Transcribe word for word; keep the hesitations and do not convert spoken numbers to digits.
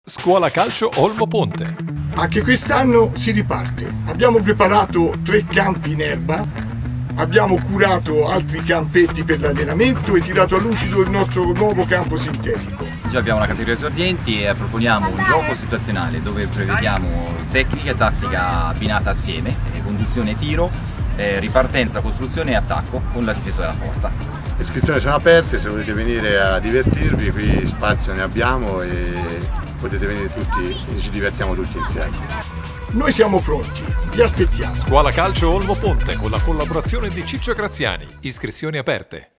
Scuola Calcio Olmo Ponte. Anche quest'anno si riparte. Abbiamo preparato tre campi in erba, abbiamo curato altri campetti per l'allenamento e tirato a lucido il nostro nuovo campo sintetico. Già abbiamo una categoria esordienti e proponiamo un gioco situazionale dove prevediamo tecnica e tattica abbinata assieme, conduzione e tiro, eh, ripartenza, costruzione e attacco con la difesa della porta. Le iscrizioni sono aperte, se volete venire a divertirvi qui spazio ne abbiamo e potete venire tutti e ci divertiamo tutti insieme. Noi siamo pronti, vi aspettiamo. Scuola Calcio Olmo Ponte con la collaborazione di Ciccio Graziani. Iscrizioni aperte.